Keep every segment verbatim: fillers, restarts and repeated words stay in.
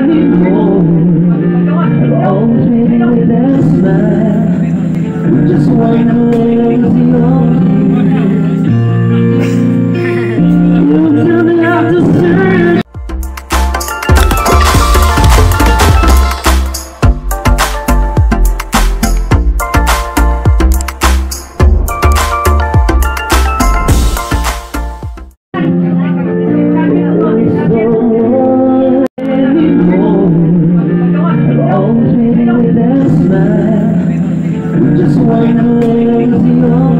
anymore. Always waiting with a smile, just one lazy on you. You tell me how to search. Just one lazy on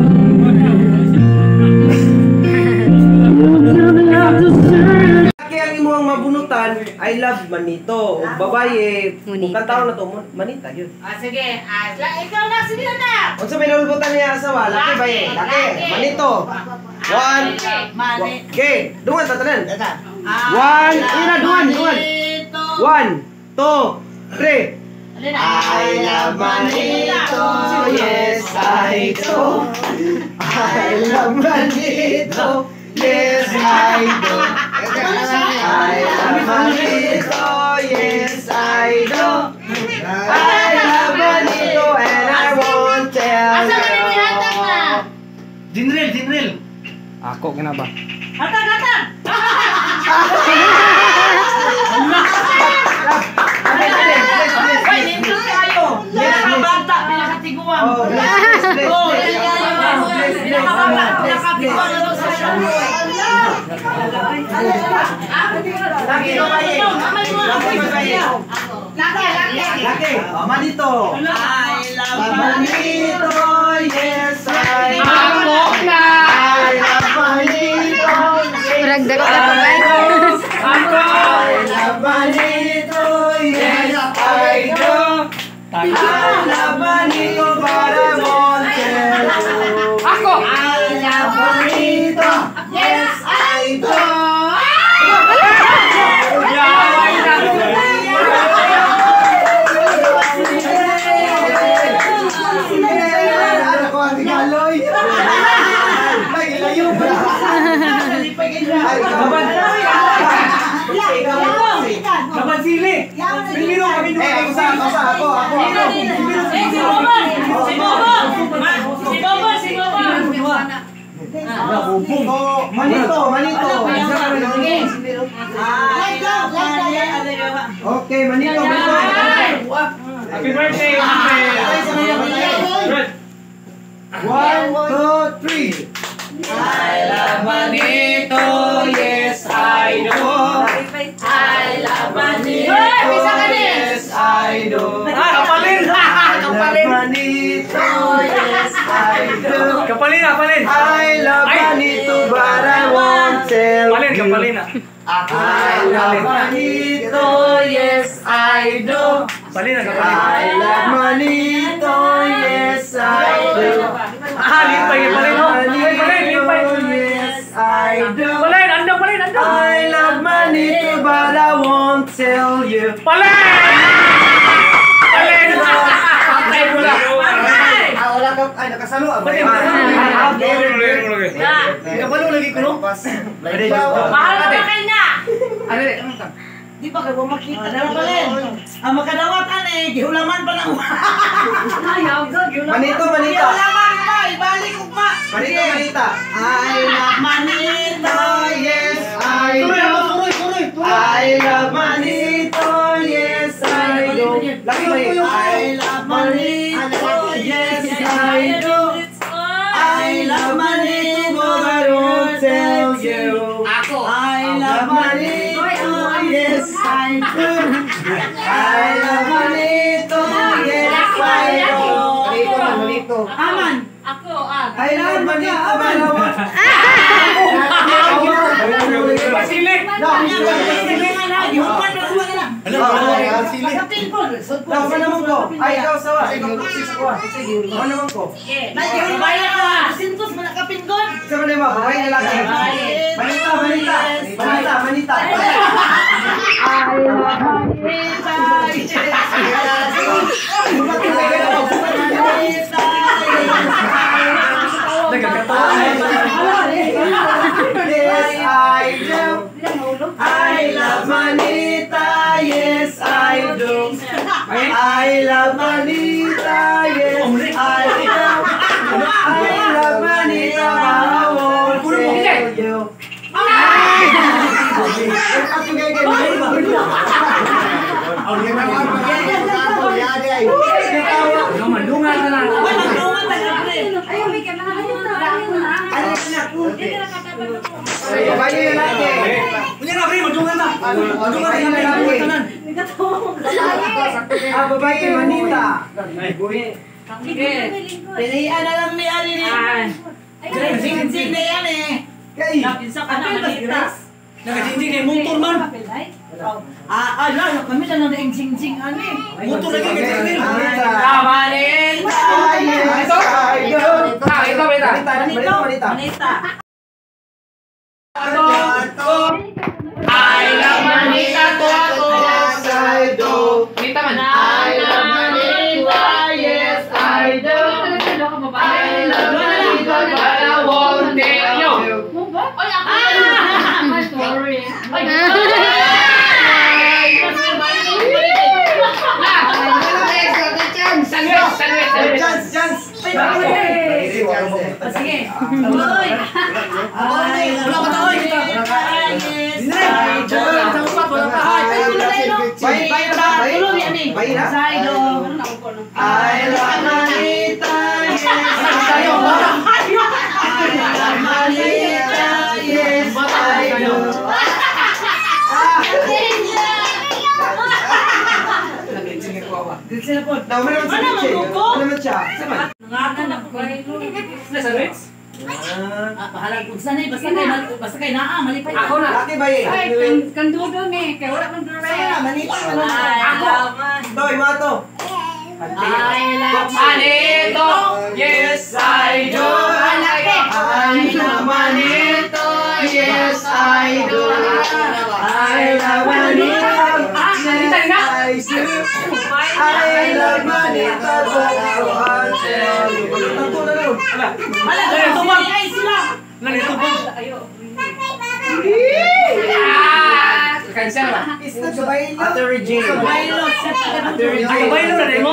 you. Tell me how to search. Kaya ang imo ang mabunutan, I love manito. O babae, kung kataon na to, manita yun. Ah, sige. Ah, ikaw na, sige na. Kung sa may nalulubutan niya asawa, laki ba eh? Laki, manito. One, okay, dungan tatanan. One, ina, dungan, dungan. One, two, three. I love manito, yes I do. I love manito, yes I do. I love manito, yes I do. I love manito and I won't tell you. Jinril, Jinril. Ako kenapa? Hatag, hatag. Pinakabata, pinakatiguan. Oh, pinakabata, pinakatiguan na sa siya. Laki, babae. Laki, babae. Laki, manito. I love Manito, yes I do. Ako na. I love manito. Ragdag ka pa ba? I love manito, yes I do. I love manito, but I won't tell you. Ako. I love manito, yes I do. Laban sili. Piliro kami dulu. Eh, ako sa, ako sa, ako, ako, ako. Si Bobo! Si Bobo! Si Bobo! Si Bobo! Oh, manito, manito. Okay, manito, manito. Happy birthday, Happy. One, two, three. I love manito, yes I do. I love manito. Yes I do. Ah, kapalin! Kapalin! Manito, yes I do. Kapalin, kapalin! I love manito, but I won't tell Kapalin, you. kapalin ah. I love manito, yes I do. Kapalin ah, kapalin. I love manito, yes I do. Ah, limpay, kapalin oh. Kapalin, limpay. Yes I do. Kapalin, anda, kapalin, anda. I love manito, but I won't tell you. Kapalin! Kapalin! Patay mo lang. Ah, wala ka, ay, nakasalo. Ah, Kapalin, kapalin lagi ko no? Mahal na ba kayo na? Ano rin, ano ka? Di pa kayo makita na palin. Ang makadawatan eh, gihulaman pa lang. Ayaw ka, gihulaman. Manito, manita. Gihulaman pa, ibalik ko pa. Manito, manita. I love Manito, yes I Tuloy, do. tuloy, tuloy, tuloy. I love manito, yes I do. Laki mo yun. I love manito, yes I do. I love manito, but I won't tell you. Ako. I love manito, yes I do. I love manito, yes I do. Manito, manito. Aman. Ako, ah. I love manito, but I won't. Pasilik! No, Gihulaman pa lang nila. no, ano naman ko? Ay, ikaw sawa. Ikaw sis ko. Ano naman ko? Nagihulaman ka. Sintos mo nakapinggon. Isa mo naman, babae na laki. Manita, manita. Manita, manita. Yes, I do. I love manita, yes, I love Manita, yes, I love. I love Manita, I won't tell you. Mandungan na lang. Babae na lagi. Punya na, pre, mandungan na. Mandungan na lang. Ah, babae, Manita. Pilihan na lang ni Ali ni. Sing-sing na yan eh. Kay. Napinsa ka na Manita. Nakasinting na yung motor man. Ah, ala, kami na lang na sing-sing ano eh. Motor lagi kasi. Manita. Manita. Ah, yes, I do. Ah, ito, Manita. Manita, Manita, Manita. Manita. I love Manita to ako. Yes, I do. Manita man. I love Manita, yes, I do. I love Manita, but I won't tell you. Oy, ako. Sorry. Oy. Sandwich, sandwich, sandwich. Chance, chance. Sige. Oy. Ay, Wala ka taoy. Bayi, bayi na ba? Bayi? Bayi na? I love Manita, yes, I do. I love Manita, yes, I do. Dami naman sa kitchen. Ano naman siya? Sandwich? Ah, bahala kung sanay, basta kay basta kay naa, malipay. Ako na. Laki bayi. Ay, kan kandudo ni. Kaya wala man duro. Manita. Ako. Ito, ima to. I love Manito, yes I do. I love Manito, yes, I do. I love Manito, yes, I do. I love Manito, but I won't tell you. Tanto na lang. Ala, tumang ay sila. Nalito po. Cancel ba? Ate Regine. Bailo, sa Ate Regine. Ay, babae na rin mo?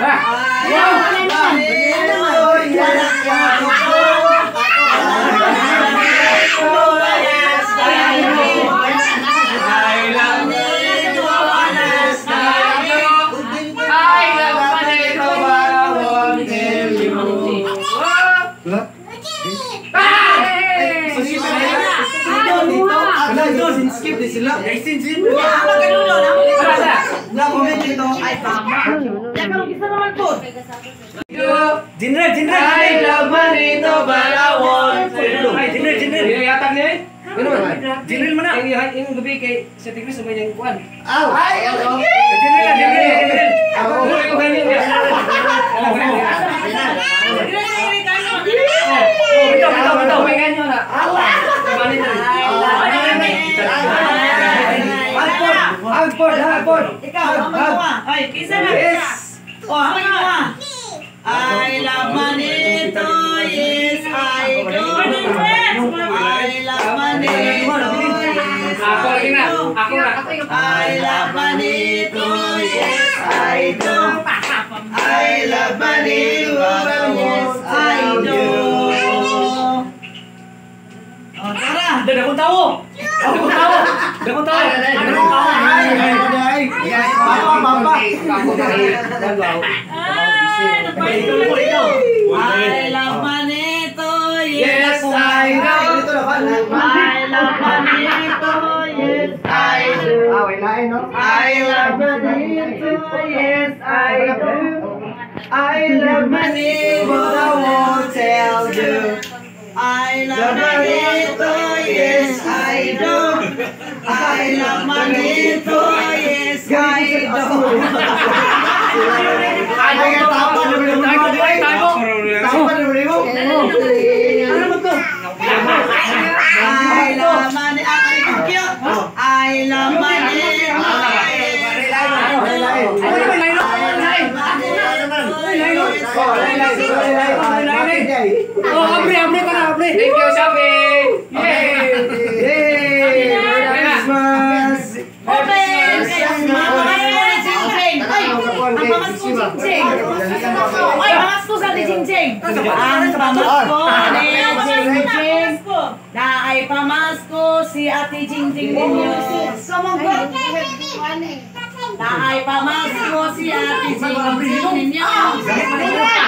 Skip din sila. Sin-sin. Ama kanulo, namo ni Wala. Na-comment dito. ay tama. Ya ka magisa naman po. Jinre, jinre. I love Manito, but I won't tell you. Ay, jinre, jinre. Yatag niya eh. Ano naman? Jinre mo na. Yung yung gabi kay sa tigris sa yung kuan. Aw. Ay, ano? Jinre na, jinre, jinre. Ako ko ganyan. Oh, bitaw, bitaw, bitaw. May ganyan na. Agpod, agpod. Ikaw, ama mo ah. Ay, kisa na. Yes. Oh, ama mo ah. I love Manito, yes I do. I love Manito, yes Ako lagi na. Ako na. I love Manito, yes I do. I love Manito, yes I do. Oh, tara. Ada akong tao. Ada akong tao. Ada akong tao. Ada akong tao. Papa, papa. I love Manito, yes Yes, I do. Dito na ba? I love Manito, yes I do. Ah, wala eh, no? I love Manito, yes I do. I love Manito, but I won't tell you. I love Manito, yes I do. I love Manito, yes I do. Ay, tapa na rin mo. Ay, tapa na rin mo. Ano mo to? I love Manito, I love Manito, Ano ba yung line? Oh, abre, abre ka na, abre. Thank you, Shopee. Yay! Yay! Merry Christmas! Open! Jingjing. Ay, pamasko sa Ate Jingjing. Ang pamasko ni Jingjing. Na ay pamasko si Ate Jingjing ninyo. Na ay pamasko si Ate Jingjing ninyo.